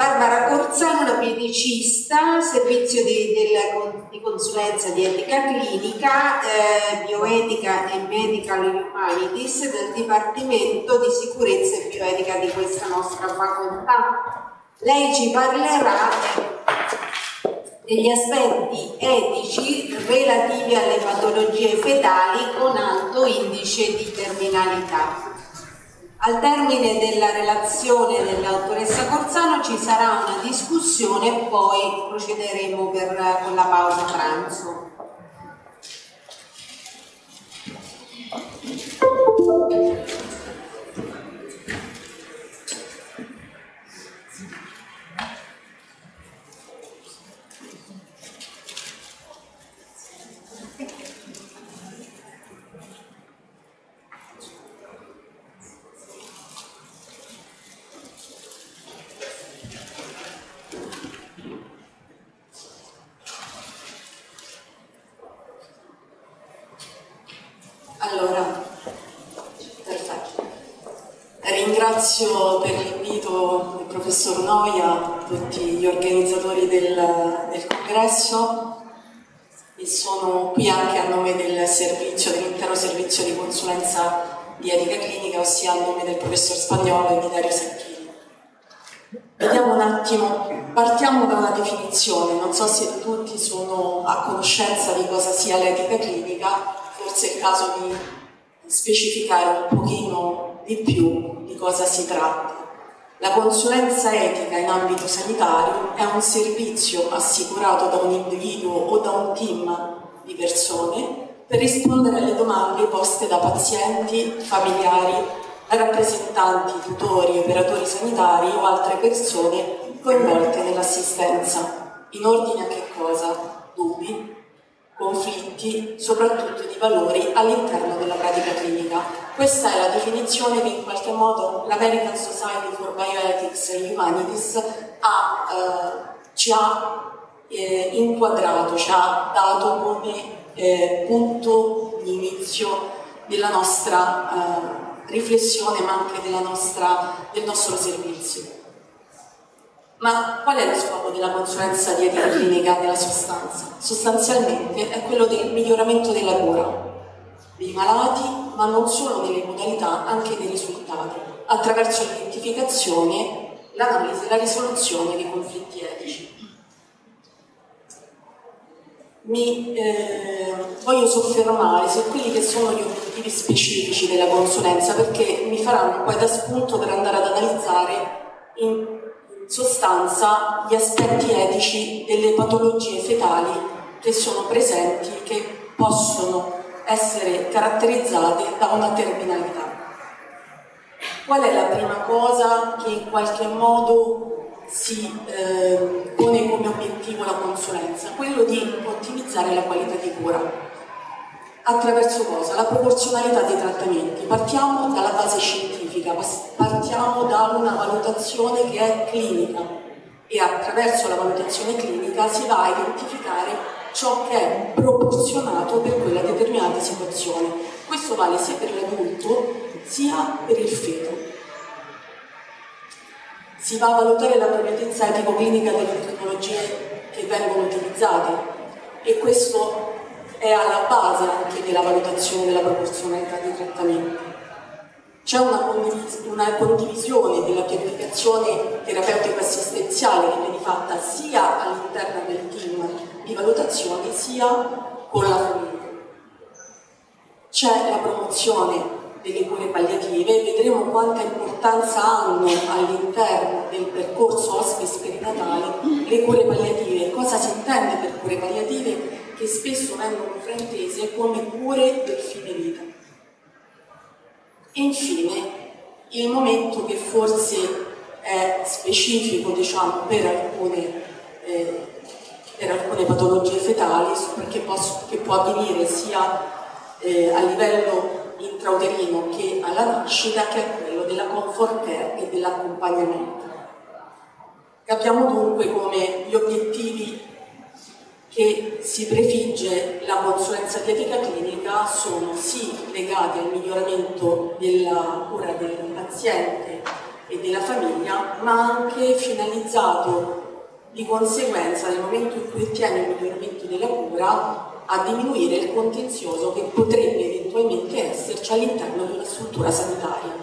Barbara Corzano, una medicista, servizio di consulenza di etica clinica, bioetica e medical humanities del Dipartimento di Sicurezza e Bioetica di questa nostra facoltà. Lei ci parlerà degli aspetti etici relativi alle patologie fetali con alto indice di terminalità. Al termine della relazione dell'autoressa Corzano ci sarà una discussione e poi procederemo con la pausa pranzo. Allora, perfetto. Ringrazio per l'invito del professor Noia, tutti gli organizzatori del congresso, e sono qui anche a nome dell'intero servizio di consulenza di etica clinica, ossia a nome del professor Spagnolo e di Dario Sacchini. Vediamo un attimo, partiamo da una definizione, non so se tutti sono a conoscenza di cosa sia l'etica clinica. Forse è il caso di specificare un pochino di più di cosa si tratta. La consulenza etica in ambito sanitario è un servizio assicurato da un individuo o da un team di persone per rispondere alle domande poste da pazienti, familiari, rappresentanti, tutori, operatori sanitari o altre persone coinvolte nell'assistenza. In ordine a che cosa? Dubbi, conflitti, soprattutto di valori all'interno della pratica clinica. Questa è la definizione che in qualche modo l'American Society for Bioethics and Humanities ci ha inquadrato, ci ha dato come punto di inizio della nostra riflessione, ma anche del nostro servizio. Ma qual è lo scopo della consulenza di etica clinica nella sostanza? Sostanzialmente è quello del miglioramento della cura dei malati, ma non solo delle modalità, anche dei risultati, attraverso l'identificazione, l'analisi e la risoluzione dei conflitti etici. Mi voglio soffermare su quelli che sono gli obiettivi specifici della consulenza, perché mi faranno poi da spunto per andare ad analizzare in sostanza gli aspetti etici delle patologie fetali che sono presenti, che possono essere caratterizzate da una terminalità. Qual è la prima cosa che in qualche modo si pone come obiettivo la consulenza? Quello di ottimizzare la qualità di cura. Attraverso cosa? La proporzionalità dei trattamenti. Partiamo dalla base scientifica, partiamo da una valutazione che è clinica e attraverso la valutazione clinica si va a identificare ciò che è proporzionato per quella determinata situazione. Questo vale sia per l'adulto sia per il feto. Si va a valutare l'appropriatezza etico-clinica delle tecnologie che vengono utilizzate e questo è alla base anche della valutazione della proporzionalità dei trattamenti. C'è una condivisione della pianificazione terapeutica assistenziale che viene fatta sia all'interno del team di valutazione sia con la famiglia. C'è la promozione delle cure palliative, vedremo quanta importanza hanno all'interno del percorso hospice perinatale le cure palliative. Cosa si intende per cure palliative? Che spesso vengono fraintese come cure del fine vita. E infine, il momento che forse è specifico, diciamo, per alcune patologie fetali, che può avvenire sia a livello intrauterino che alla nascita, che è quello della comfort care e dell'accompagnamento. Capiamo dunque come gli obiettivi che si prefigge la consulenza di etica clinica sono sì legati al miglioramento della cura del paziente e della famiglia, ma anche finalizzato di conseguenza, nel momento in cui ottiene il miglioramento della cura, a diminuire il contenzioso che potrebbe eventualmente esserci all'interno di una struttura sanitaria.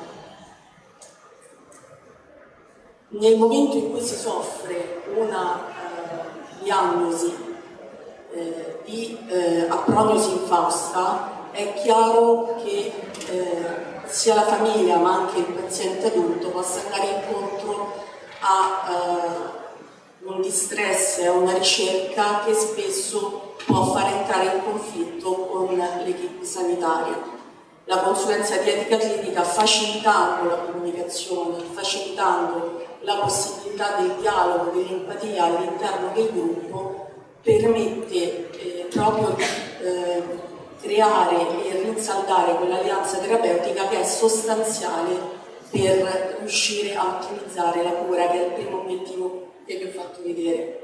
Nel momento in cui si soffre una diagnosi di aprognosi infausta, è chiaro che sia la famiglia ma anche il paziente adulto possa andare incontro a un distress, a una ricerca che spesso può far entrare in conflitto con l'equipe sanitaria. La consulenza di etica clinica, facilitando la comunicazione, facilitando la possibilità del dialogo, dell'empatia all'interno del gruppo, permette proprio di creare e rinsaldare quell'alleanza terapeutica che è sostanziale per riuscire a ottimizzare la cura, che è il primo obiettivo che vi ho fatto vedere.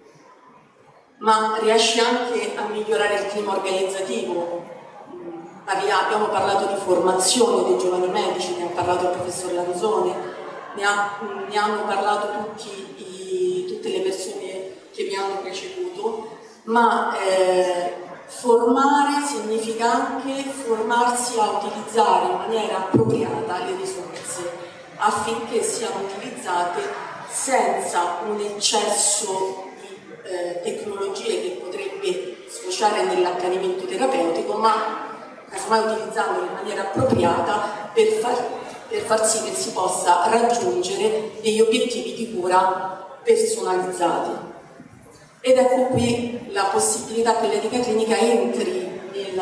Ma riesce anche a migliorare il clima organizzativo. Abbiamo parlato di formazione dei giovani medici, ne ha parlato il professor Lanzone, ne hanno parlato tutte le persone che mi hanno preceduto, ma formare significa anche formarsi a utilizzare in maniera appropriata le risorse affinché siano utilizzate senza un eccesso tecnologie che potrebbe sfociare nell'accanimento terapeutico, ma casomai utilizzandole in maniera appropriata per far sì che si possa raggiungere degli obiettivi di cura personalizzati. Ed ecco qui la possibilità che l'etica clinica entri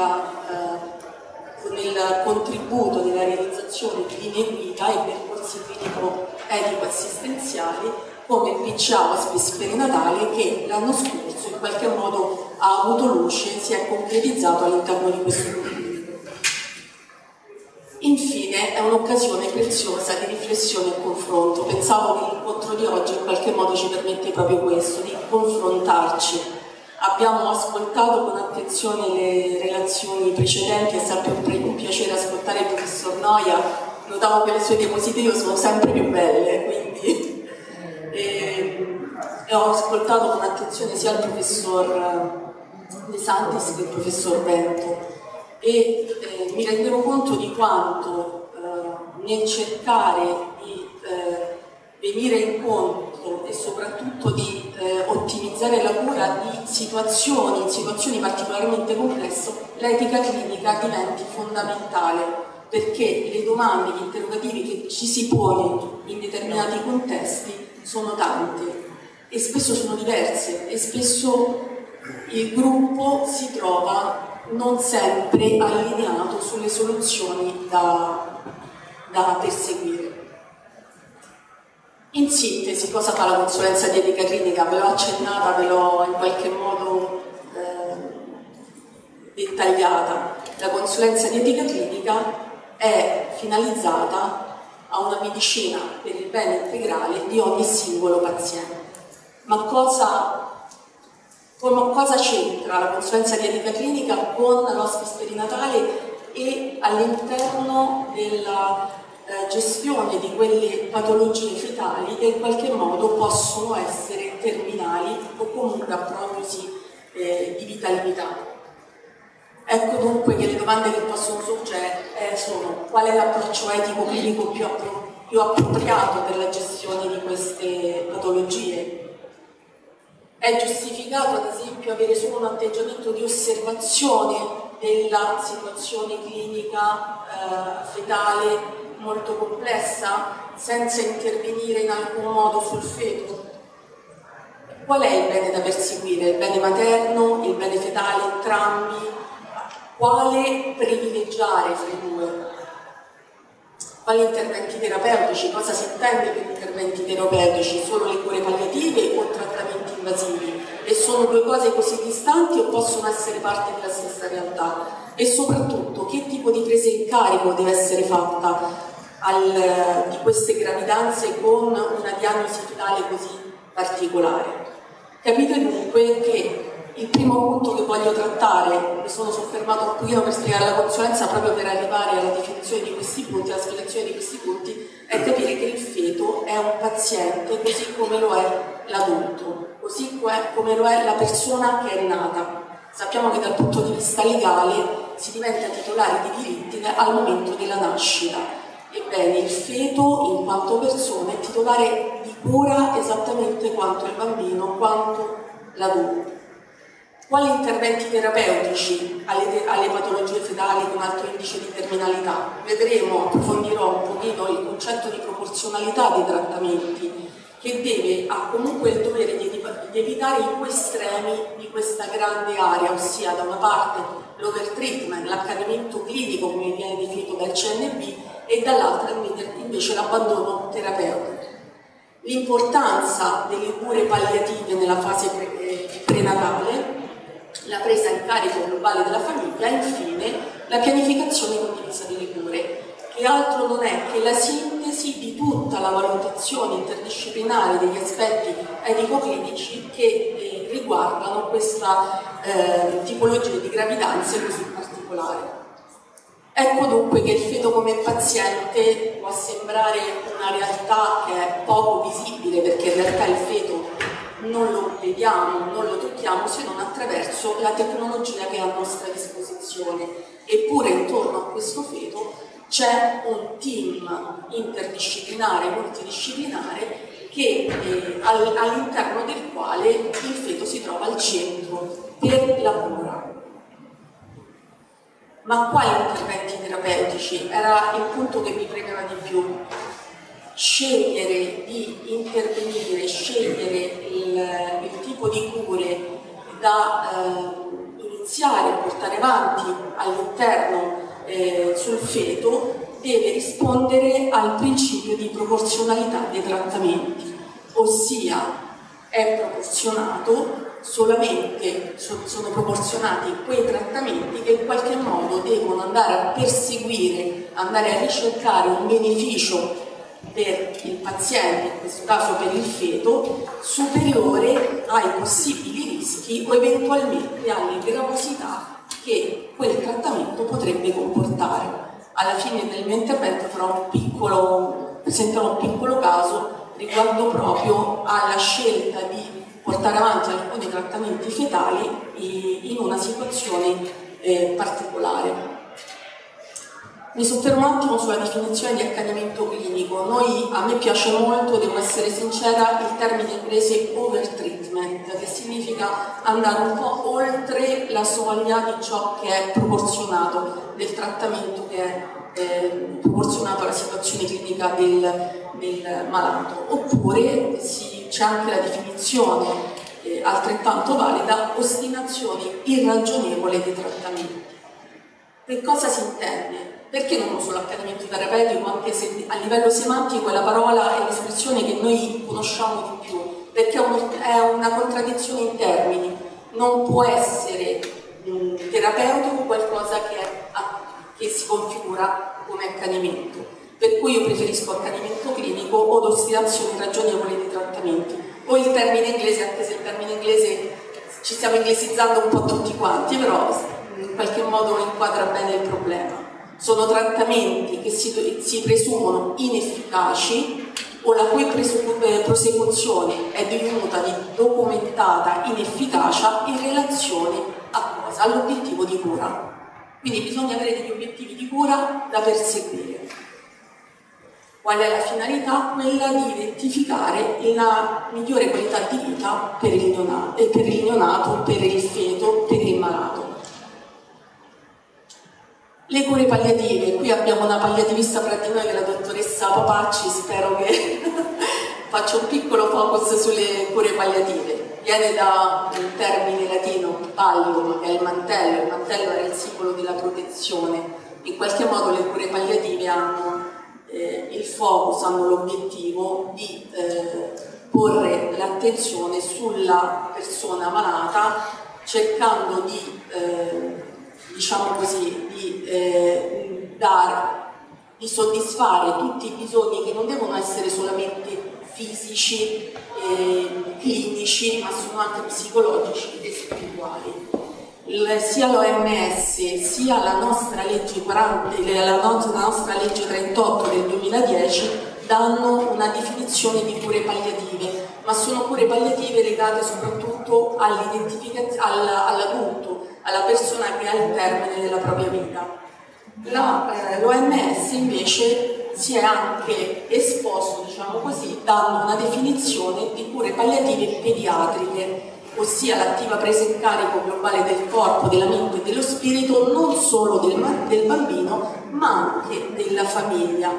nel contributo della realizzazione di linee guida e percorsi clinico-etico-assistenziali come il PCA Hospice Perinatale, che l'anno scorso in qualche modo ha avuto luce, si è concretizzato all'interno di questo gruppo. Infine è un'occasione preziosa di riflessione e confronto. Pensavo che l'incontro di oggi in qualche modo ci permette proprio questo, di confrontarci. Abbiamo ascoltato con attenzione le relazioni precedenti, è sempre un piacere ascoltare il professor Noia, notavo che le sue diapositive sono sempre più belle, quindi ho ascoltato con attenzione sia il professor De Santis che il professor Bento e mi rendevo conto di quanto nel cercare di venire incontro e soprattutto di ottimizzare la cura di in situazioni particolarmente complesse, l'etica clinica diventi fondamentale, perché le domande, gli interrogativi che ci si pone in determinati contesti sono tante e spesso sono diverse e spesso il gruppo si trova non sempre allineato sulle soluzioni da perseguire. In sintesi, cosa fa la consulenza di etica clinica? Ve l'ho accennata, ve l'ho in qualche modo dettagliata. La consulenza di etica clinica è finalizzata a una medicina per il bene integrale di ogni singolo paziente. Ma cosa c'entra la consulenza di etica clinica con l'hospice perinatale e all'interno della gestione di quelle patologie fetali che in qualche modo possono essere terminali o comunque a prognosi di vita limitata? Ecco dunque che le domande che possono sorgere sono: qual è l'approccio etico clinico più appropriato per la gestione di queste patologie? È giustificato ad esempio avere solo un atteggiamento di osservazione della situazione clinica fetale molto complessa senza intervenire in alcun modo sul feto? Qual è il bene da perseguire? Il bene materno, il bene fetale, entrambi? Quale privilegiare fra i due? Quali interventi terapeutici? Cosa si intende per interventi terapeutici? Solo le cure palliative o trattamenti invasivi? E sono due cose così distanti o possono essere parte della stessa realtà? E soprattutto, che tipo di presa in carico deve essere fatta di queste gravidanze con una diagnosi fetale così particolare? Capite dunque che Il primo punto che voglio trattare, mi sono soffermato un pochino per spiegare la consulenza proprio per arrivare alla definizione di questi punti, alla spiegazione di questi punti, è capire che il feto è un paziente così come lo è l'adulto, così come lo è la persona che è nata. Sappiamo che dal punto di vista legale si diventa titolari di diritti al momento della nascita. Ebbene, il feto in quanto persona è titolare di cura esattamente quanto il bambino, quanto l'adulto. Quali interventi terapeutici alle patologie fetali con alto indice di terminalità? Vedremo, approfondirò un pochino il concetto di proporzionalità dei trattamenti, che ha comunque il dovere di evitare i due estremi di questa grande area, ossia da una parte l'overtreatment, l'accanimento clinico come viene definito dal CNB, e dall'altra invece l'abbandono terapeutico. L'importanza delle cure palliative nella fase prenatale, la presa in carico globale della famiglia e infine la pianificazione condivisa delle cure, che altro non è che la sintesi di tutta la valutazione interdisciplinare degli aspetti etico-clinici che riguardano questa tipologia di gravidanze così particolare. Ecco dunque che il feto come paziente può sembrare una realtà che è poco visibile, perché in realtà il feto non lo vediamo, non lo tocchiamo se non attraverso la tecnologia che è a nostra disposizione. Eppure intorno a questo feto c'è un team interdisciplinare, multidisciplinare, all'interno del quale il feto si trova al centro per la cura. Ma quali interventi terapeutici? Era il punto che mi premeva di più. Scegliere di intervenire, scegliere il tipo di cure da iniziare a portare avanti all'interno sul feto deve rispondere al principio di proporzionalità dei trattamenti, ossia è proporzionato solamente, sono proporzionati quei trattamenti che in qualche modo devono andare a perseguire, andare a ricercare un beneficio per il paziente, in questo caso per il feto, superiore ai possibili rischi o eventualmente alle gravosità che quel trattamento potrebbe comportare. Alla fine del mio intervento presenterò un piccolo caso riguardo proprio alla scelta di portare avanti alcuni trattamenti fetali in una situazione particolare. Mi soffermo un attimo sulla definizione di accanimento clinico. A me piace molto, devo essere sincera, il termine inglese overtreatment, che significa andare un po' oltre la soglia di ciò che è proporzionato, del trattamento che è proporzionato alla situazione clinica del malato. Oppure c'è anche la definizione altrettanto valida, ostinazione irragionevole dei trattamenti. Che cosa si intende? Perché non uso l'accanimento terapeutico, anche se a livello semantico è la parola e l'espressione che noi conosciamo di più? Perché è una contraddizione in termini. Non può essere terapeutico qualcosa che si configura come accanimento. Per cui io preferisco accanimento clinico o ostinazione irragionevole dei trattamenti. O il termine inglese, anche se il termine inglese ci stiamo inglesizzando un po' tutti quanti, però in qualche modo inquadra bene il problema. Sono trattamenti che si presumono inefficaci o la cui prosecuzione è divenuta di documentata inefficacia in relazione a cosa? All'obiettivo di cura. Quindi bisogna avere degli obiettivi di cura da perseguire. Qual è la finalità? Quella di identificare la migliore qualità di vita per il neonato, per il feto, per il malato. Le cure palliative, qui abbiamo una palliativista fra di noi che è la dottoressa Papacci, spero che faccia un piccolo focus sulle cure palliative. Viene da un termine latino, pallium, che è il mantello era il simbolo della protezione. In qualche modo le cure palliative hanno il focus, hanno l'obiettivo di porre l'attenzione sulla persona malata, cercando di diciamo così, di soddisfare tutti i bisogni che non devono essere solamente fisici, clinici, ma sono anche psicologici e spirituali. Sia l'OMS sia la nostra legge 38 del 2010 danno una definizione di cure palliative, ma sono cure palliative legate soprattutto all'adulto, alla persona che è al termine della propria vita. L'OMS invece si è anche esposto, diciamo così, dando una definizione di cure palliative pediatriche, ossia l'attiva presa in carico globale del corpo, della mente e dello spirito, non solo del bambino, ma anche della famiglia.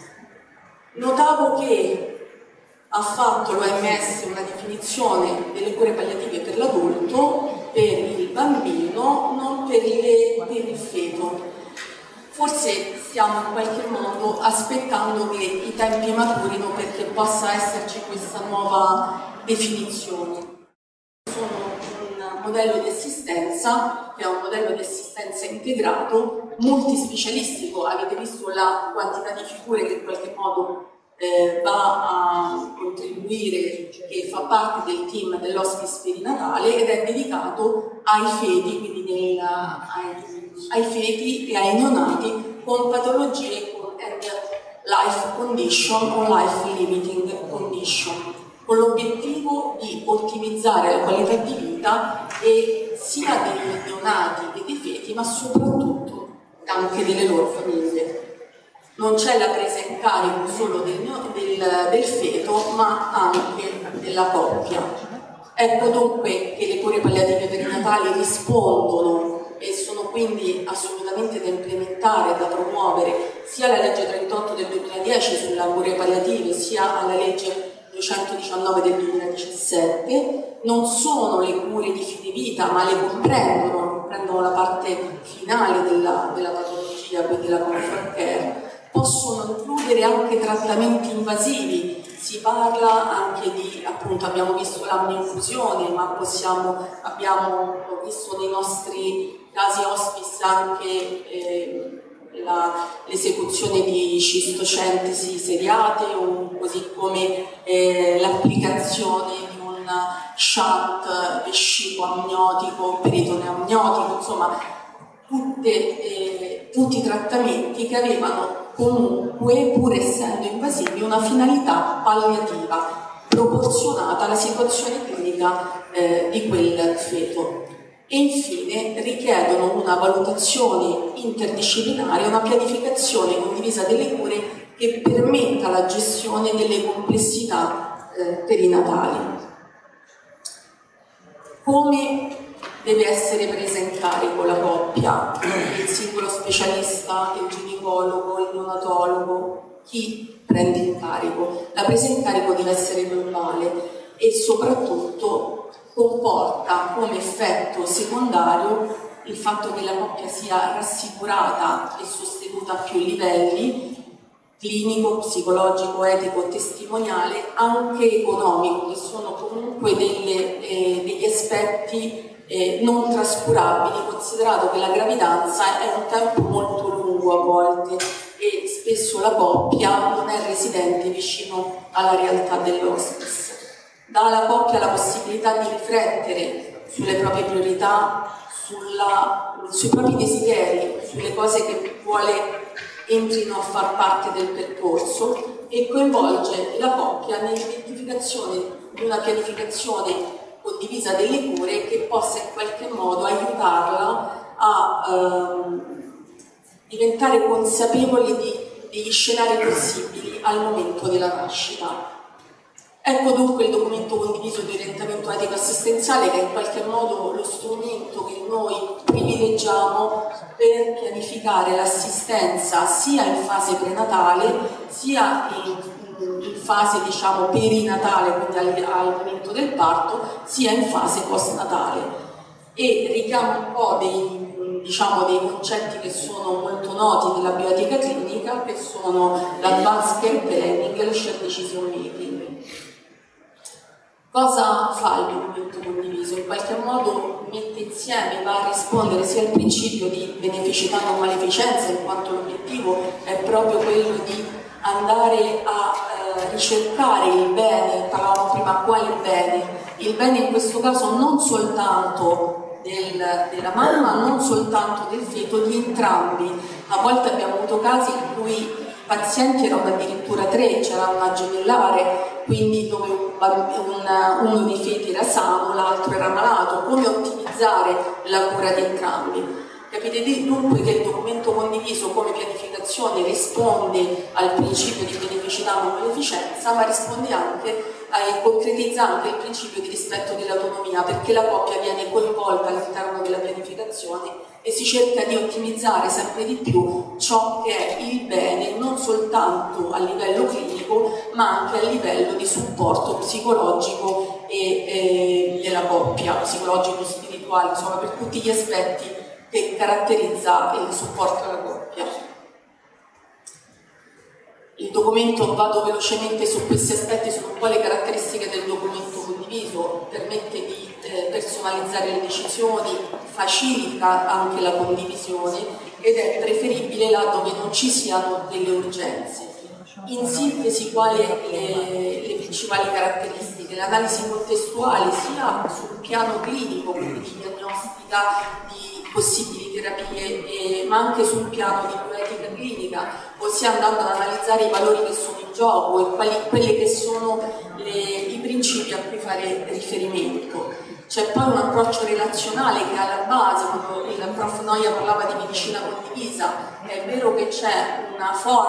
Notavo che ha fatto l'OMS una definizione delle cure palliative per l'adulto, per il bambino, non per il feto. Forse stiamo in qualche modo aspettando che i tempi maturino perché possa esserci questa nuova definizione. Sono un modello di assistenza che è un modello di assistenza integrato, multispecialistico. Avete visto la quantità di figure che in qualche modo va a contribuire, che fa parte del team dell'hospice perinatale ed è dedicato ai feti, quindi ai feti e ai neonati con patologie con end life condition o life limiting condition, con l'obiettivo di ottimizzare la qualità di vita sia dei neonati che dei feti, ma soprattutto anche delle loro famiglie. Non c'è la presa in carico solo del feto, ma anche della coppia. Ecco dunque che le cure palliative perinatali rispondono e sono quindi assolutamente da implementare, da promuovere sia alla legge 38 del 2010 sulle cure palliative, sia alla legge 219 del 2017. Non sono le cure di fine vita, ma le comprendono la parte finale della patologia, quindi la comfort care. Possono includere anche trattamenti invasivi, si parla anche di, appunto abbiamo visto l'amninfusione, ma abbiamo visto nei nostri casi hospice anche l'esecuzione di cistocentesi seriate, così come l'applicazione di un shunt vescico-amniotico, peritoneo-amniotico, insomma tutti i trattamenti che avevano comunque, pur essendo invasivi, una finalità palliativa proporzionata alla situazione clinica di quel feto. E infine richiedono una valutazione interdisciplinare, una pianificazione condivisa delle cure che permetta la gestione delle complessità perinatali. Come deve essere presa in carico la coppia, il singolo specialista, il ginecologo, il neonatologo, chi prende in carico? La presa in carico deve essere globale e soprattutto comporta come effetto secondario il fatto che la coppia sia rassicurata e sostenuta a più livelli, clinico, psicologico, etico, testimoniale, anche economico, che sono comunque degli aspetti non trascurabili, considerato che la gravidanza è un tempo molto lungo a volte e spesso la coppia non è residente vicino alla realtà dell'hospice. Dà alla coppia la possibilità di riflettere sulle proprie priorità, sui propri desideri, sulle cose che vuole entrino a far parte del percorso e coinvolge la coppia nell'identificazione di una pianificazione condivisa delle cure che possa in qualche modo aiutarla a diventare consapevoli degli scenari possibili al momento della nascita. Ecco dunque il documento condiviso di orientamento etico assistenziale, che è in qualche modo lo strumento che noi privilegiamo per pianificare l'assistenza sia in fase prenatale sia in fase diciamo perinatale, quindi al momento del parto, sia in fase postnatale, e richiamo un po' dei concetti che sono molto noti nella bioetica clinica, che sono l'advanced care planning e lo shared decision making. Cosa fa il documento condiviso? In qualche modo mette insieme, va a rispondere sia al principio di beneficità non maleficenza, in quanto l'obiettivo è proprio quello di andare a ricercare il bene, parlavamo prima quale bene, il bene in questo caso non soltanto della mamma, non soltanto del feto, di entrambi. A volte abbiamo avuto casi in cui i pazienti erano addirittura 3, c'era una gemellare, quindi dove uno dei feti era sano, l'altro era malato. Come ottimizzare la cura di entrambi? Capite dunque che il documento condiviso come pianificazione risponde al principio di beneficità non beneficenza, ma risponde anche concretizza anche il principio di rispetto dell'autonomia, perché la coppia viene coinvolta all'interno della pianificazione e si cerca di ottimizzare sempre di più ciò che è il bene, non soltanto a livello clinico, ma anche a livello di supporto psicologico e della coppia, psicologico, spirituale, insomma per tutti gli aspetti che caratterizza il supporto alla coppia. Il documento, vado velocemente su questi aspetti, sono un po' le caratteristiche del documento condiviso, permette di personalizzare le decisioni, facilita anche la condivisione ed è preferibile là dove non ci siano delle urgenze. In sintesi, quali le principali caratteristiche? L'analisi contestuale sia sul piano clinico, quindi di diagnostica di possibili terapie, ma anche sul piano di bioetica clinica, ossia andando ad analizzare i valori che sono in gioco e quelli che sono i principi a cui fare riferimento. C'è poi un approccio relazionale che è alla base, quando il prof Noia parlava di medicina condivisa, è vero che c'è un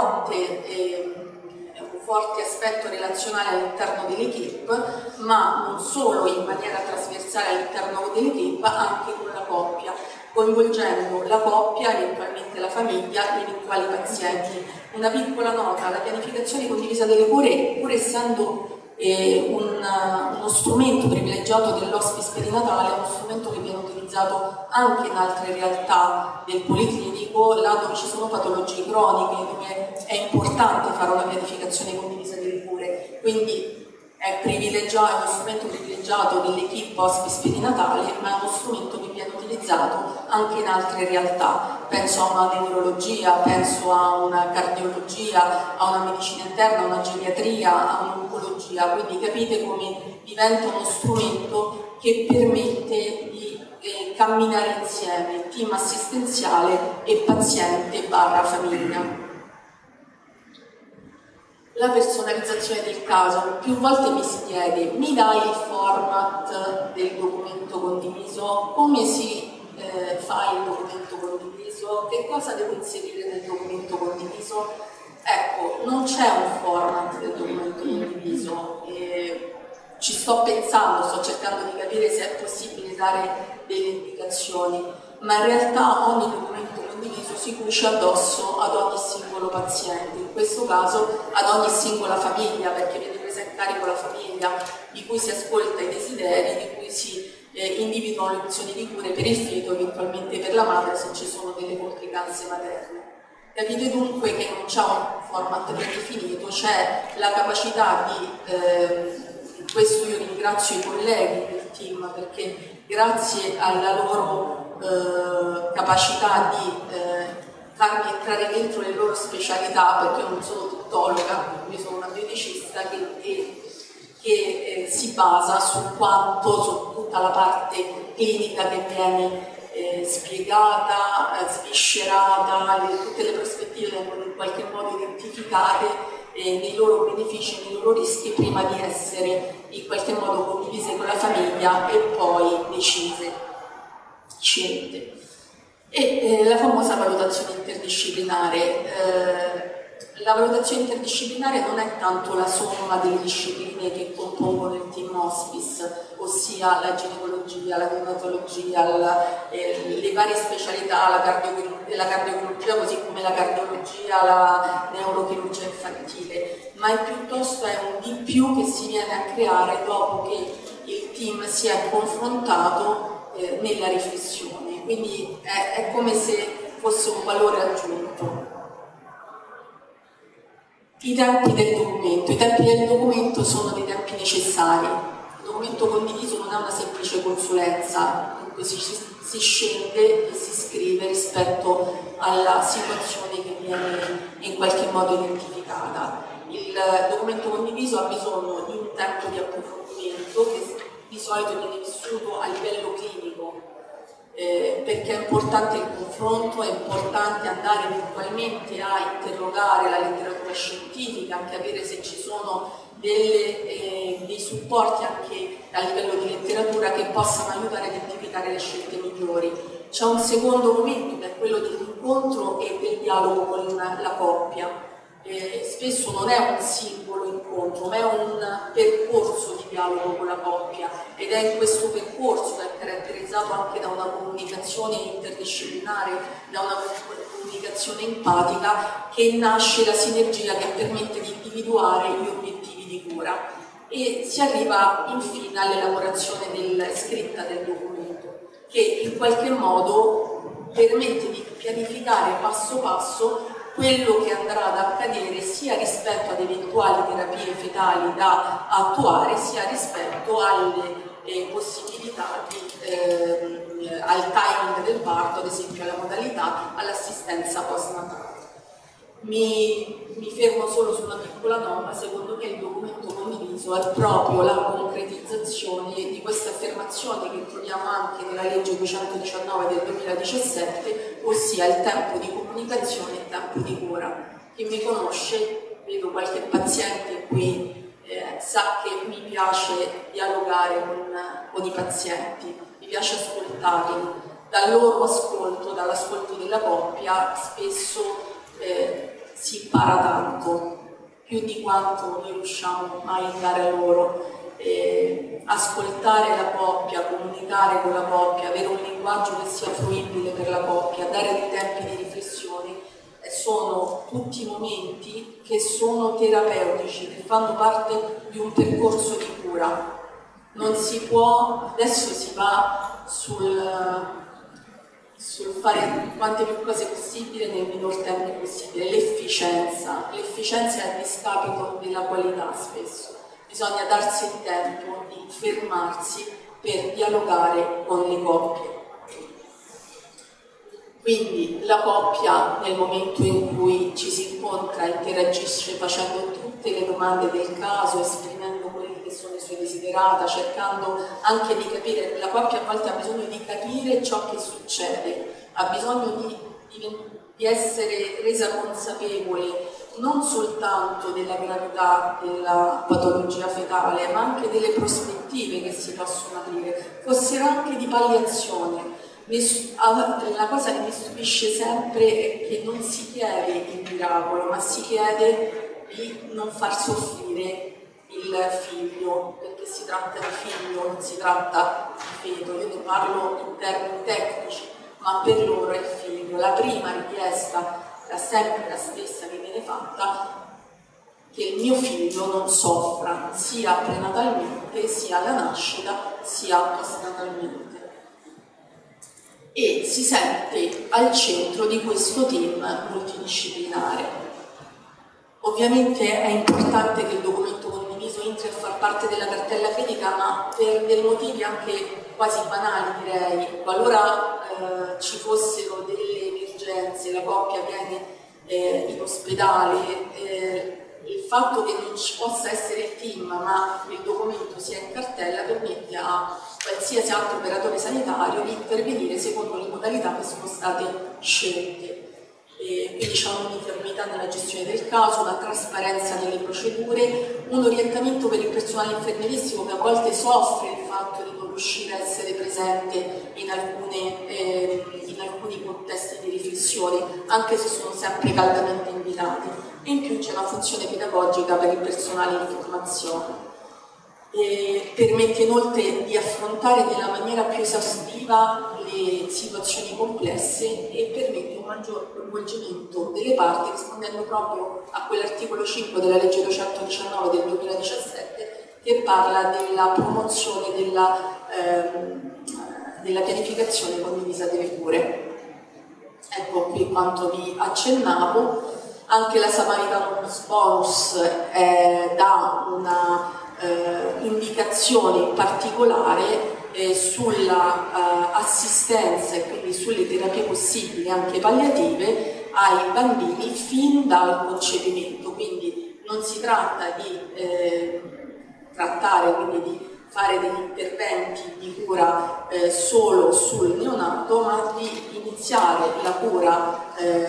forte aspetto relazionale all'interno dell'equipe, ma non solo in maniera trasversale all'interno dell'equipe, anche con la coppia, coinvolgendo la coppia, eventualmente la famiglia, gli eventuali pazienti. Una piccola nota: la pianificazione condivisa delle cure, pur essendo uno strumento privilegiato dell'hospice perinatale, è uno strumento che viene utilizzato anche in altre realtà del policlinico, là dove ci sono patologie croniche, dove è importante fare una pianificazione condivisa delle cure. Quindi è uno strumento privilegiato dell'equipe hospice perinatale, ma è uno strumento che viene utilizzato anche in altre realtà. Penso a una neurologia, penso a una cardiologia, a una medicina interna, a una geriatria, a un'oncologia. Quindi capite come diventa uno strumento che permette di camminare insieme, team assistenziale e paziente/famiglia. La personalizzazione del caso. Più volte mi si chiede: mi dai il format del documento condiviso? Come si fa il documento condiviso? Che cosa devo inserire nel documento condiviso? Ecco, non c'è un format del documento condiviso. Ci sto pensando, sto cercando di capire se è possibile dare delle indicazioni, ma in realtà ogni documento condiviso si cuce addosso ad ogni singolo paziente, in questo caso ad ogni singola famiglia, perché viene presa in carico la famiglia, di cui si ascolta i desideri, di cui si individuano le opzioni di cure per il feto, eventualmente per la madre se ci sono delle complicanze materne. Capite dunque che non c'è un format predefinito, c'è la capacità di questo io ringrazio i colleghi del team, perché grazie alla loro capacità di farmi entrare dentro le loro specialità, perché io non sono tuttologa, io sono una bioeticista che si basa su tutta la parte clinica che viene spiegata, sviscerata, tutte le prospettive vengono in qualche modo identificate nei loro benefici e nei loro rischi prima di essere in qualche modo condivise con la famiglia e poi scelte. E la famosa valutazione interdisciplinare. La valutazione interdisciplinare non è tanto la somma delle discipline che compongono il team hospice, ossia la ginecologia, la neonatologia, le varie specialità, la cardiologia, così come la cardiologia, la neurochirurgia infantile, ma è piuttosto un di più che si viene a creare dopo che il team si è confrontato nella riflessione, quindi è come se fosse un valore aggiunto. I tempi del documento. I tempi del documento sono dei tempi necessari. Il documento condiviso non è una semplice consulenza in cui si si scende e si scrive rispetto alla situazione che viene in qualche modo identificata. Il documento condiviso ha bisogno di un tempo di approfondimento che di solito viene vissuto a livello clinico, perché è importante il confronto, è importante andare eventualmente a interrogare la letteratura scientifica, a capire se ci sono dei supporti anche a livello di letteratura che possano aiutare a identificare le scelte migliori. C'è un secondo momento che è quello dell'incontro e del dialogo con la coppia. Spesso non è un singolo incontro, ma è un percorso di dialogo con la coppia, ed è in questo percorso, che è caratterizzato anche da una comunicazione interdisciplinare, da una comunicazione empatica, che nasce la sinergia che permette di individuare gli obiettivi di cura, e si arriva infine all'elaborazione scritta del documento, che in qualche modo permette di pianificare passo passo quello che andrà ad accadere sia rispetto ad eventuali terapie fetali da attuare, sia rispetto alle possibilità al timing del parto, ad esempio alla modalità, all'assistenza postnatale. Mi fermo solo su una piccola nota: secondo me il documento condiviso è proprio la concretizzazione di queste affermazioni che troviamo anche nella legge 219 del 2017, ossia il tempo di comunicazione e il tempo di cura. Chi mi conosce, vedo qualche paziente qui, sa che mi piace dialogare con i pazienti, mi piace ascoltarli. Dal loro ascolto, dall'ascolto della coppia, spesso si impara tanto, più di quanto noi riusciamo mai a dare a loro. Ascoltare la coppia, comunicare con la coppia, avere un linguaggio che sia fruibile per la coppia, dare dei tempi di riflessione, sono tutti momenti che sono terapeutici, che fanno parte di un percorso di cura. Non si può, adesso si va sul fare quante più cose possibile nel minor tempo possibile, l'efficienza è a discapito della qualità spesso. Bisogna darsi il tempo di fermarsi per dialogare con le coppie. Quindi la coppia, nel momento in cui ci si incontra, interagisce facendo tutte le domande del caso, esprimendo quelli che sono i suoi desiderata, cercando anche di capire. La coppia a volte ha bisogno di capire ciò che succede, ha bisogno di essere resa consapevole non soltanto della gravità della patologia fetale, ma anche delle prospettive che si possono aprire, fossero anche di palliazione. La cosa che mi stupisce sempre è che non si chiede il miracolo, ma si chiede di non far soffrire il figlio, perché si tratta di figlio, non si tratta di feto. Io ne parlo in termini tecnici, ma per loro è il figlio. La prima richiesta è sempre la stessa che viene fatta: che il mio figlio non soffra sia prenatalmente, sia alla nascita, sia postnatalmente. E si sente al centro di questo team multidisciplinare. Ovviamente è importante che il documento condiviso entri a far parte della cartella clinica, ma per dei motivi anche quasi banali, direi. Qualora ci fossero delle emergenze, la coppia viene in ospedale, il fatto che non ci possa essere il team, ma il documento sia in cartella, permette a qualsiasi altro operatore sanitario di intervenire secondo le modalità che sono state scelte. Quindi c'è un'uniformità nella gestione del caso, una trasparenza nelle procedure, un orientamento per il personale infermieristico che a volte soffre il fatto di non riuscire a essere presente in alcuni contesti di riflessione, anche se sono sempre caldamente invitati. E in più c'è una funzione pedagogica per il personale in formazione. Permette inoltre di affrontare nella maniera più esaustiva le situazioni complesse e permette un maggior coinvolgimento delle parti, rispondendo proprio a quell'articolo 5 della legge 219 del 2017 che parla della promozione della pianificazione condivisa delle cure. Ecco qui quanto vi accennavo. Anche la Samaritanus Bonus dà una indicazione particolare sulla assistenza e quindi sulle terapie possibili anche palliative ai bambini fin dal concepimento. Quindi non si tratta di trattare, quindi di fare degli interventi di cura solo sul neonato, ma di iniziare la cura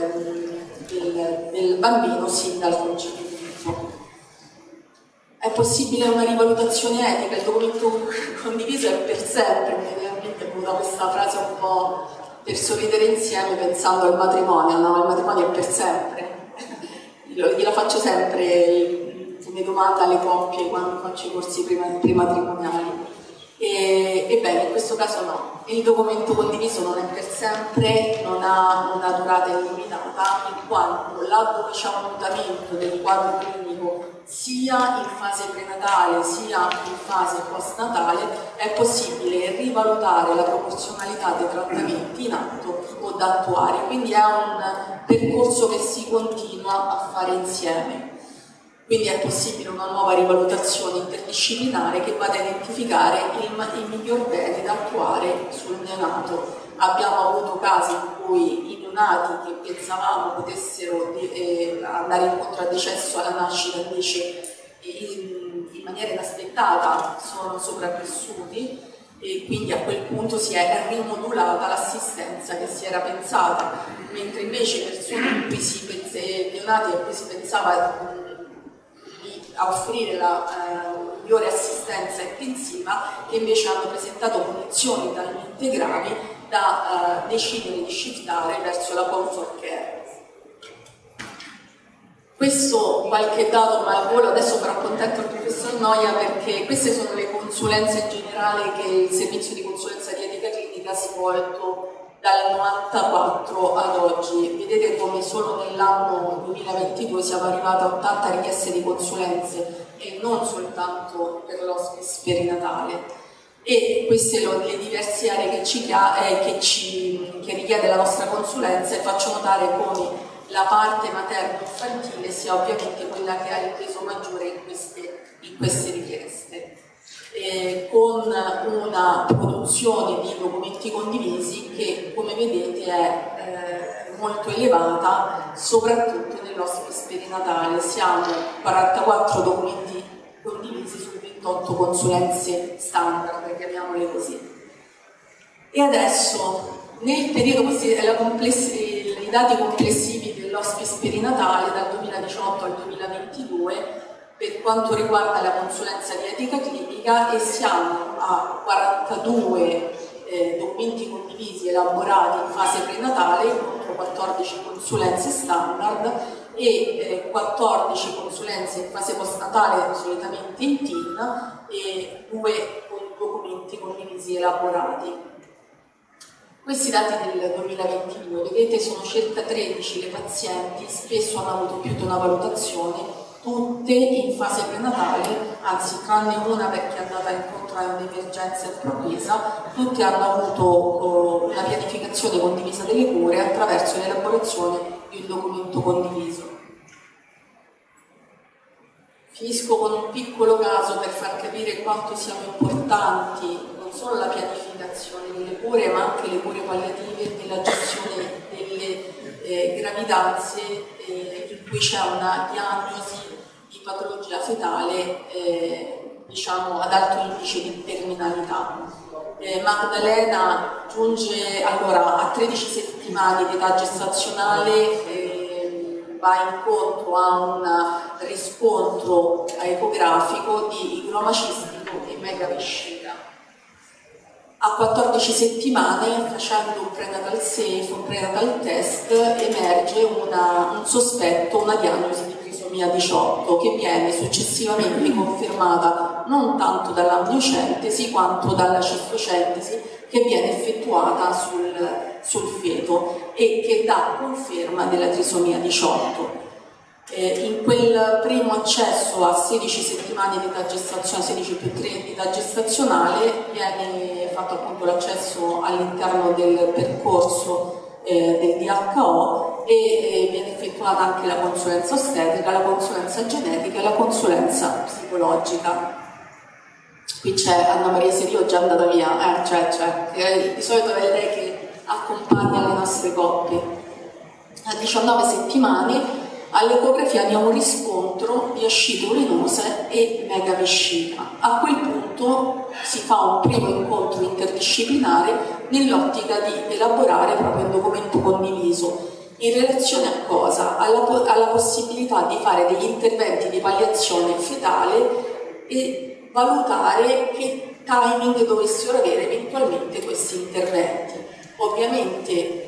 del bambino sin dal concepimento. È possibile una rivalutazione etica? Il documento condiviso è per sempre. Immediatamente è venuta questa frase un po' per sorridere insieme pensando al matrimonio. No, il matrimonio è per sempre. Gliela faccio sempre come domanda alle coppie quando faccio i corsi prematrimoniali. Ebbene, in questo caso no. Il documento condiviso non è per sempre, non ha una durata illimitata, in quanto laddove c'è un mutamento del quadro clinico sia in fase prenatale sia in fase postnatale, è possibile rivalutare la proporzionalità dei trattamenti in atto o da attuare. Quindi è un percorso che si continua a fare insieme. Quindi è possibile una nuova rivalutazione interdisciplinare che vada a identificare il miglior bene da attuare sul neonato. Abbiamo avuto casi in cui i neonati che pensavamo potessero andare incontro al decesso alla nascita invece in maniera inaspettata sono sopravvissuti, e quindi a quel punto si è rimodulata l'assistenza che si era pensata, mentre invece persone neonati a cui si pensava a offrire la migliore assistenza intensiva, che invece hanno presentato condizioni talmente gravi da decidere di shiftare verso la comfort care. Questo qualche dato ma al volo, adesso farò contento il professor Noia perché queste sono le consulenze in generale che il servizio di consulenza di etica clinica ha svolto dal 94 ad oggi. Vedete come solo nell'anno 2022 siamo arrivati a 80 richieste di consulenze e non soltanto per l'hospice perinatale. E queste le diverse aree che richiede la nostra consulenza, e faccio notare come la parte materno-infantile sia ovviamente quella che ha il peso maggiore in queste richieste. Con una produzione di documenti condivisi che, come vedete, è molto elevata, soprattutto nell'hospice perinatale. Siamo 44 documenti condivisi su 28 consulenze standard, chiamiamole così. E adesso, nel periodo, questi i dati complessivi dell'hospice perinatale dal 2018 al 2022, per quanto riguarda la consulenza di etica clinica, e siamo a 42 documenti condivisi elaborati in fase prenatale contro 14 consulenze standard e 14 consulenze in fase postnatale solitamente in TIN e 2 documenti condivisi elaborati. Questi dati del 2022, vedete, sono circa 13 le pazienti, spesso hanno avuto più di una valutazione, tutte in fase prenatale, anzi tranne una perché è andata incontro a un'emergenza improvvisa, tutte hanno avuto una pianificazione condivisa delle cure attraverso l'elaborazione di un documento condiviso. Finisco con un piccolo caso per far capire quanto siano importanti non solo la pianificazione delle cure, ma anche le cure palliative e la gestione delle gravidanze in cui c'è una diagnosi di patologia fetale diciamo ad alto indice di terminalità. Maddalena giunge allora a 13 settimane di età gestazionale, va incontro a un riscontro ecografico di igroma cistico e megavescica. A 14 settimane, facendo un prenatal safe, un prenatal test, emerge un sospetto, una diagnosi di trisomia 18 che viene successivamente confermata non tanto dall'amniocentesi quanto dalla cistocentesi che viene effettuata sul feto e che dà conferma della trisomia 18. In quel primo accesso a 16 settimane di età gestazionale, 16 più 3 di età gestazionale, viene fatto appunto l'accesso all'interno del percorso del DHO e viene effettuata anche la consulenza ostetrica, la consulenza genetica e la consulenza psicologica. Qui c'è Anna Maria Serio, già andata via, di solito è lei che accompagna le nostre coppie. A 19 settimane all'ecografia abbiamo un riscontro di ascite urinose e megavescica. A quel punto si fa un primo incontro interdisciplinare nell'ottica di elaborare proprio un documento condiviso. In relazione a cosa? Alla possibilità di fare degli interventi di palliazione fetale e valutare che timing dovessero avere eventualmente questi interventi. Ovviamente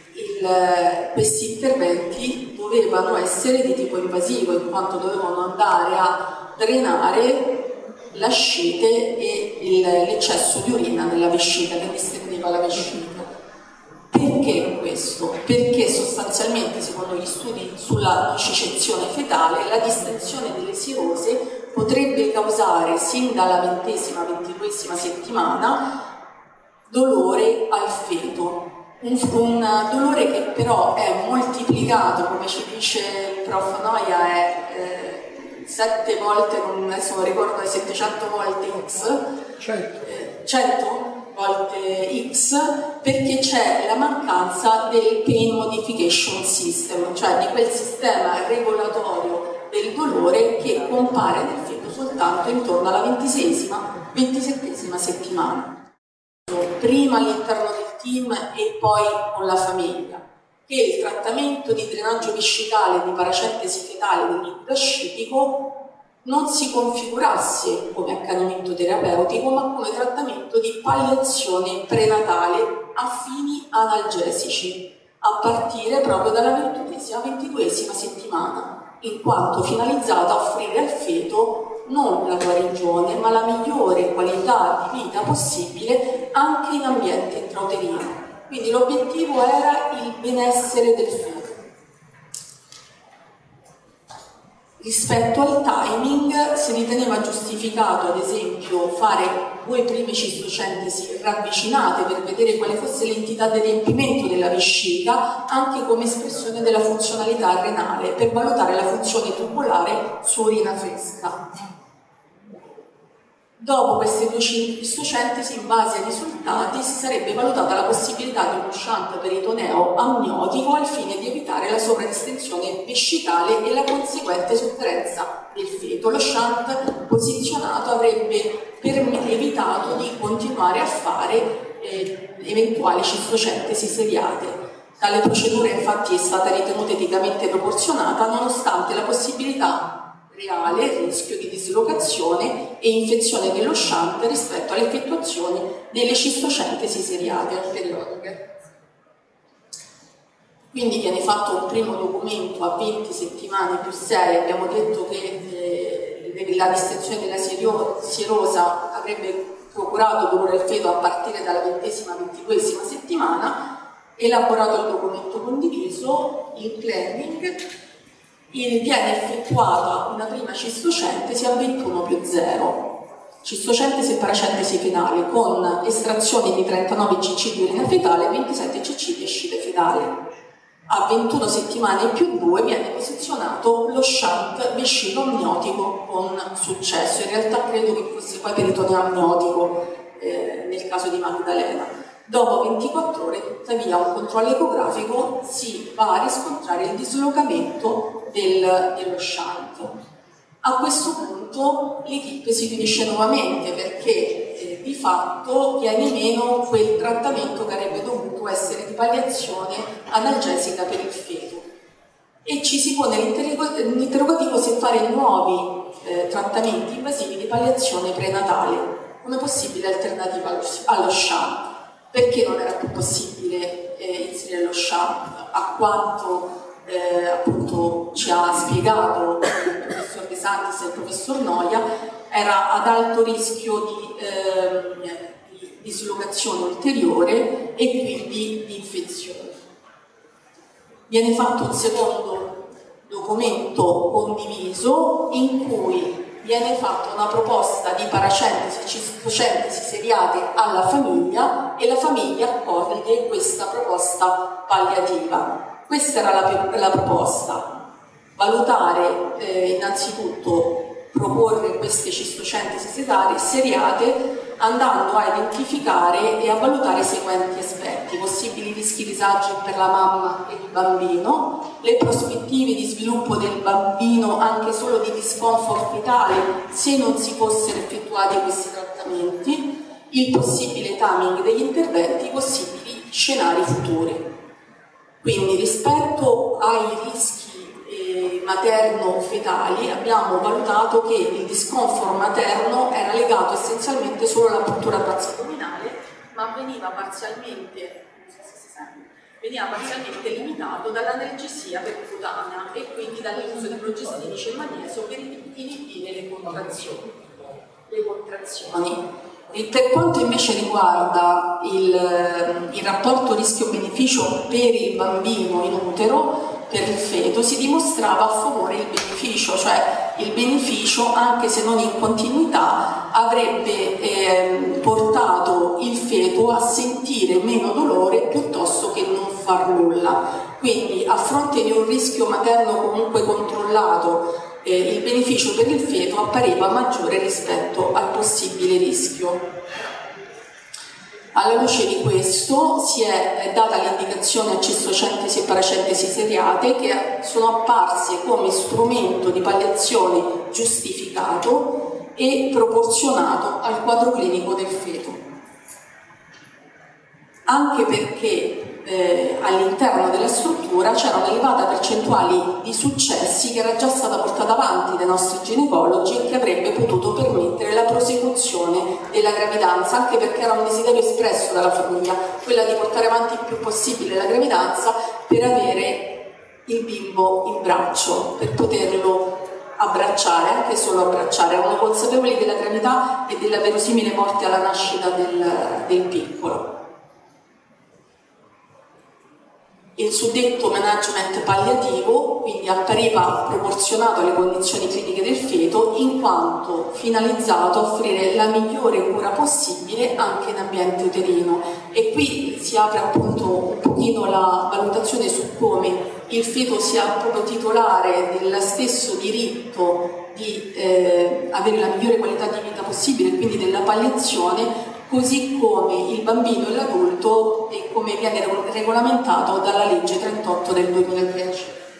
questi interventi dovevano essere di tipo invasivo, in quanto dovevano andare a drenare l'ascite e l'eccesso di urina nella vescica, che distendeva la vescica. Perché questo? Perché sostanzialmente, secondo gli studi sulla nocicezione fetale, la distensione delle sirose potrebbe causare sin dalla 20ª-22ª settimana dolore al feto. Un dolore che però è moltiplicato, come ci dice il prof Noia, è 7 volte, adesso non ricordo, 700 volte X, 100 volte X, perché c'è la mancanza del pain modification system, cioè di quel sistema regolatorio del dolore che compare nel feto soltanto intorno alla 27ª settimana. Prima all'interno del team e poi con la famiglia, che il trattamento di drenaggio vescicale di paracentesi fetale del liquido ascitico non si configurasse come accanimento terapeutico, ma come trattamento di palliazione prenatale a fini analgesici, a partire proprio dalla 22ª settimana, in quanto finalizzato a offrire al feto non la guarigione, ma la migliore qualità di vita possibile anche in ambiente intrauterino. Quindi l'obiettivo era il benessere del feto. Rispetto al timing si riteneva giustificato, ad esempio, fare 2 prime cistocentesi ravvicinate per vedere quale fosse l'entità di riempimento della vescica, anche come espressione della funzionalità renale, per valutare la funzione tubolare su urina fresca. Dopo queste 2 cistocentesi, in base ai risultati, si sarebbe valutata la possibilità di uno shunt peritoneo amniotico al fine di evitare la sovradistensione vescicale e la conseguente sofferenza del feto. Lo shunt posizionato avrebbe evitato di continuare a fare eventuali cistocentesi seriate. Tale procedura infatti è stata ritenuta eticamente proporzionata nonostante la possibilità reale il rischio di dislocazione e infezione dello shunt rispetto all'effettuazione delle cistocentesi seriate periodiche. Quindi viene fatto un primo documento a 20 settimane più 6, abbiamo detto che la distensione della sierosa avrebbe procurato dolore al feto a partire dalla 20ª-22ª settimana, elaborato il documento condiviso, il planning. Viene effettuata una prima cistocentesi a 21+0, cistocentesi e paracentesi fetale, con estrazione di 39 cc di urina fetale e 27 cc di ascite fetale. A 21 settimane più 2 viene posizionato lo shunt vescico amniotico con successo. In realtà credo che fosse poi peritoneo amniotico nel caso di Magdalena. Dopo 24 ore, tuttavia, un controllo ecografico si va a riscontrare il dislocamento dello shunt. A questo punto l'equipe si riunisce nuovamente perché di fatto viene meno quel trattamento che avrebbe dovuto essere di palliazione analgesica per il feto. E ci si pone l'interrogativo se fare nuovi trattamenti invasivi di palliazione prenatale come possibile alternativa allo shunt. Perché non era più possibile inserire lo shunt? A quanto appunto ci ha spiegato il professor De Santis e il professor Noia, era ad alto rischio di dislocazione ulteriore e quindi di infezione. Viene fatto un secondo documento condiviso in cui viene fatta una proposta di paracentesi e cistocentesi seriate alla famiglia e la famiglia accoglie questa proposta palliativa. Questa era la proposta: valutare innanzitutto proporre queste cistocentesi seriate, andando a identificare e a valutare i seguenti aspetti: possibili rischi disagi per la mamma e il bambino, le prospettive di sviluppo del bambino anche solo di discomfort vitale se non si fossero effettuati questi trattamenti, il possibile timing degli interventi, i possibili scenari futuri. Quindi rispetto ai rischi materno-fetali abbiamo valutato che il discomfort materno era legato essenzialmente solo alla puntura addominale, ma veniva parzialmente limitato dall'analgesia percutanea e quindi dall'uso di progestinici e magnesio per inibire le contrazioni. E per quanto invece riguarda il rapporto rischio-beneficio per il bambino in utero, per il feto, si dimostrava a favore il beneficio, cioè il beneficio, anche se non in continuità, avrebbe portato il feto a sentire meno dolore piuttosto che non far nulla. Quindi a fronte di un rischio materno comunque controllato, il beneficio per il feto appareva maggiore rispetto al possibile rischio. Alla luce di questo si è data l'indicazione a cistocentesi e paracentesi seriate, che sono apparse come strumento di palliazione giustificato e proporzionato al quadro clinico del feto. Anche perché all'interno della struttura c'era un'elevata percentuale di successi che era già stata portata avanti dai nostri ginecologi e che avrebbe potuto permettere la prosecuzione della gravidanza, anche perché era un desiderio espresso dalla famiglia, quella di portare avanti il più possibile la gravidanza per avere il bimbo in braccio, per poterlo abbracciare, anche solo abbracciare. Erano consapevoli della gravità e della verosimile morte alla nascita del piccolo. Il suddetto management palliativo quindi appariva proporzionato alle condizioni cliniche del feto, in quanto finalizzato a offrire la migliore cura possibile anche in ambiente uterino. E qui si apre appunto un pochino la valutazione su come il feto sia proprio titolare del stesso diritto di avere la migliore qualità di vita possibile, quindi della palliazione, così come il bambino e l'adulto, e come viene regolamentato dalla legge 38 del 2010.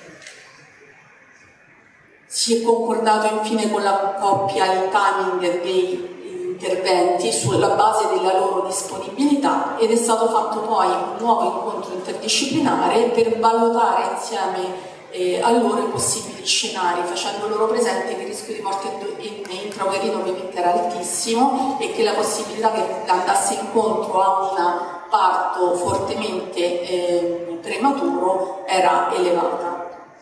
Si è concordato infine con la coppia il timing dei interventi sulla base della loro disponibilità, ed è stato fatto poi un nuovo incontro interdisciplinare per valutare insieme a loro i possibili scenari, facendo loro presente che il rischio di morte intrauterino ovviamente era altissimo e che la possibilità che andasse incontro a un parto fortemente prematuro era elevata.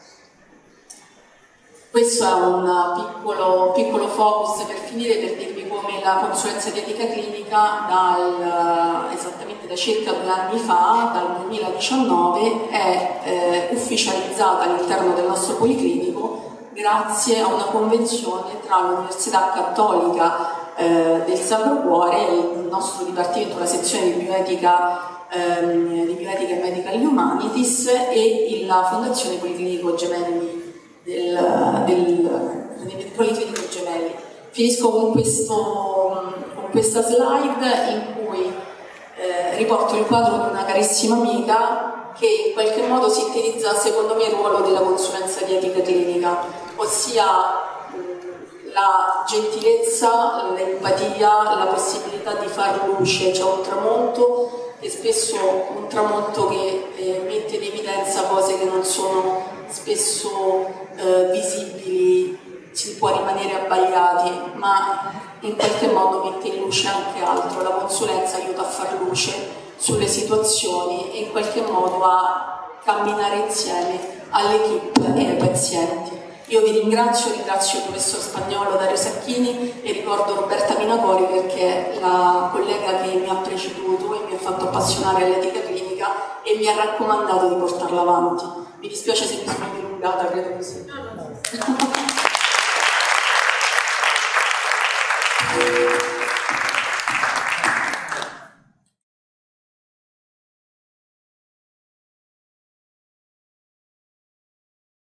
Questo è un piccolo focus per finire, per dirvi come la consulenza di etica clinica esattamente da circa 2 anni fa, dal 2019, è ufficializzata all'interno del nostro policlinico grazie a una convenzione tra l'Università Cattolica del Sacro Cuore, il nostro dipartimento, la sezione di bioetica e Medical Humanities, e la Fondazione Policlinico Gemelli del Policlinico Gemelli. Finisco con questa slide in cui riporto il quadro di una carissima amica che in qualche modo sintetizza secondo me il ruolo della consulenza di etica clinica, ossia la gentilezza, l'empatia, la possibilità di far luce. C'è un tramonto, e spesso un tramonto che mette in evidenza cose che non sono spesso visibili, si può rimanere abbagliati, ma in qualche modo mette in luce anche altro. La consulenza aiuta a far luce sulle situazioni e in qualche modo a camminare insieme all'equipe e ai pazienti. Io vi ringrazio il professor Spagnolo Dario Sacchini e ricordo Roberta Minacori, perché è la collega che mi ha preceduto e mi ha fatto appassionare all'etica clinica e mi ha raccomandato di portarla avanti. Mi dispiace se mi sono dilungata, credo così.